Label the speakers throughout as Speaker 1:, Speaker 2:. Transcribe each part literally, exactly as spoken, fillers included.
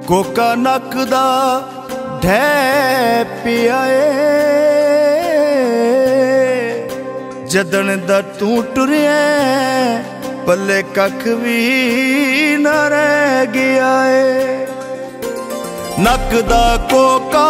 Speaker 1: Coca नक दा ढै पिया जदन दा तू टुरिया पल्ले कख भी न रह गया है। नक दा कोका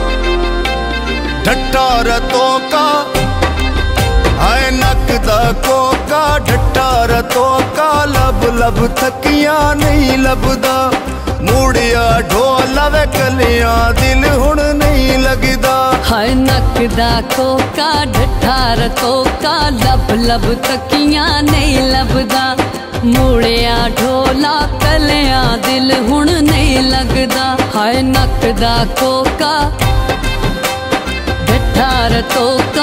Speaker 1: ढट्टा रतों का आए, नक दा कोका ढट्टा रतों का लब लब थकिया नहीं लभदा। मूड़िया ढोल वे कलियां दिल हुण नहीं लगदा।
Speaker 2: हाय नक दा कोका ढट्ठा रतों का लब लब थकिया नहीं लभदा। मूड़िया ढोला कलियां दिल हुण नहीं लगदा। हाय नक दा कोका ढट्ठा रतों का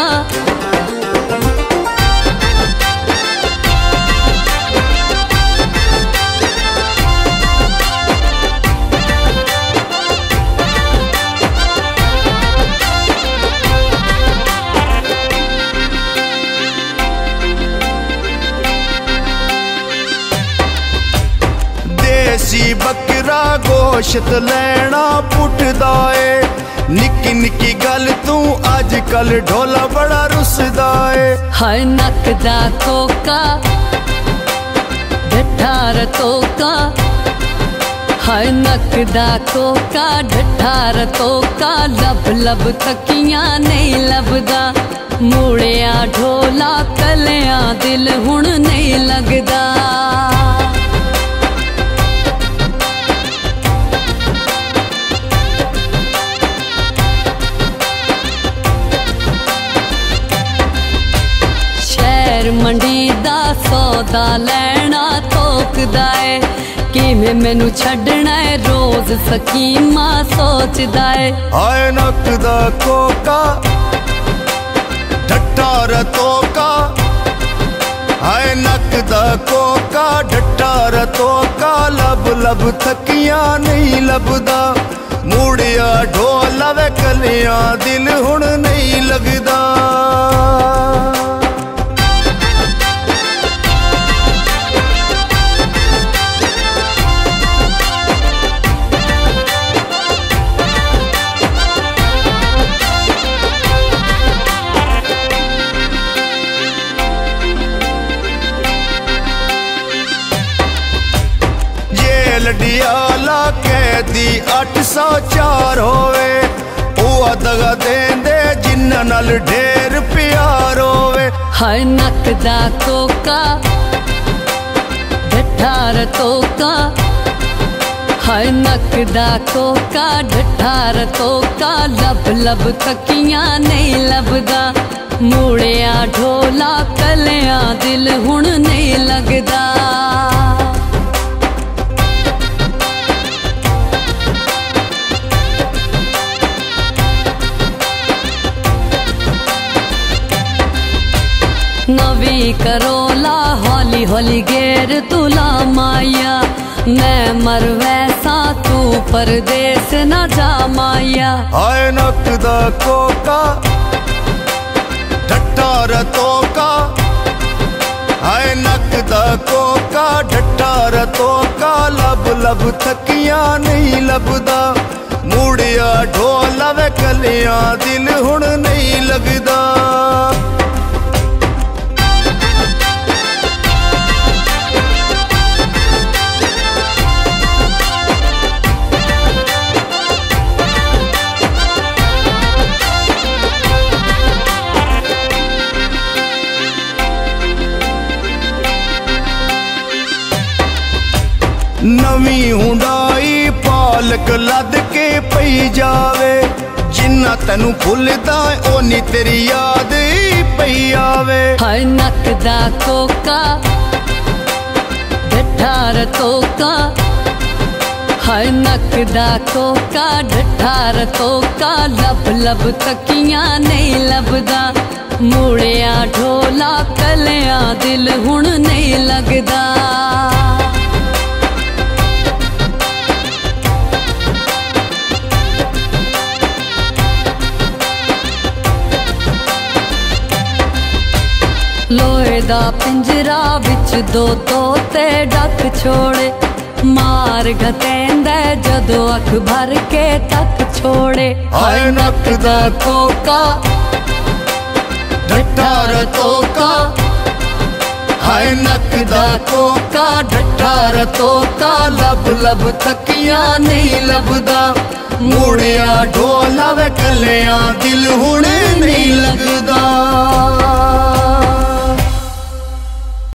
Speaker 1: देसी बकरा गोश्त लेना पुटदा है। निक्की निक्की गल तू अज कल ढोला बड़ा रुसदा है।
Speaker 2: हाय नक दा कोका ढट्ठा रतों का हाय नक दा कोका ढट्ठा रतों का लब लब थकिया नहीं लभदा। मूड़िया ढोला कलियां दिल हुण नहीं लगदा। मंडी दा सौदा लेना थोकदा है। किवें मैनू छड्डना है रोज सकीमा सोचदा है।
Speaker 1: हाय नक दा कोका ढट्टा रतों का हाय नक दा कोका ढट्टा रतों का लब लब थकिया नहीं लभदा। मूड़िया ढोल वे कलियां दिल हुण नहीं लगदा। लडियाला कैदी अठ सौ चार होवे। ओ दगा देंदे जिन्ना नाल ढेर प्यार होवे।
Speaker 2: हाय नक दा कोका ढट्ठा रतों का हाय नक दा कोका ढट्ठा रतों का लब लब थकिया नहीं लभदा। मूड़िया ढोला कलियां दिल हुण नहीं लगदा। नवी करोला हौली हौली गेर तुला माया। मैं मर वैसा तू परदेस न जा माया।
Speaker 1: हाय नक दा कोका ढट्टा रतों का हाय नक दा कोका ढट्टा रतों का लब लब थकिया नहीं लभदा। मूड़िया ढोल वे कलियां दिल हुण नहीं लगदा। नवी हुंडाई पालक लद के पई जावे। जिन्ना तेनू भुलदा ओनी तेरी याद पई आवे।
Speaker 2: हाय नक दा कोका ढट्ठा रतों का हाय नक दा कोका ढट्ठा रतों का लब लब थकिया नहीं लभदा। मूड़िया ढोला कलियां दिल हुण नहीं लगदा। लोहे दा पिंजरा विच दो तोते डक छोड़े। मार मार घतेंदा जदों अख भर के तक छोड़े।
Speaker 1: हाय नक दा कोका डट्टा रतोका, हाय नक दा कोका डट्टा रतोका, लब लब थकिया नहीं लभदा, मुड़िया ढोला वे कलियां दिल हुण नहीं लगदा।